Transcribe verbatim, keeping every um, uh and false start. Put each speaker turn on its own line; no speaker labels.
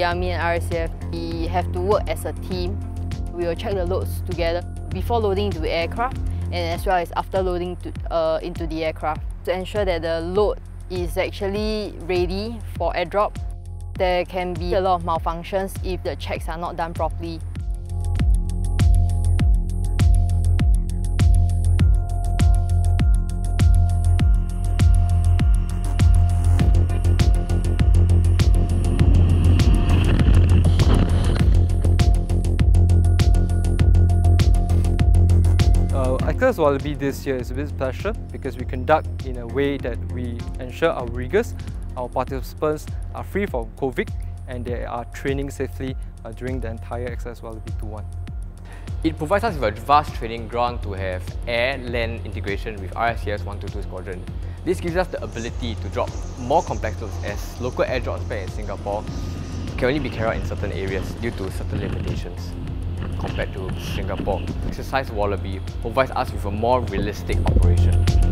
the Army and R S A F, we have to work as a team. We will check the loads together before loading into the aircraft and as well as after loading to, uh, into the aircraft to ensure that the load is actually ready for airdrop. There can be a lot of malfunctions if the checks are not done properly.
Exercise Wallaby this year is a bit special because we conduct in a way that we ensure our riggers, our participants are free from COVID and they are training safely uh, during the entire Exercise Wallaby two one.
It provides us with a vast training ground to have air-land integration with R S A F's one two two Squadron. This gives us the ability to drop more complex loads as local airdrops back in Singapore can only be carried out in certain areas due to certain limitations compared to Singapore. Exercise Wallaby provides us with a more realistic operation.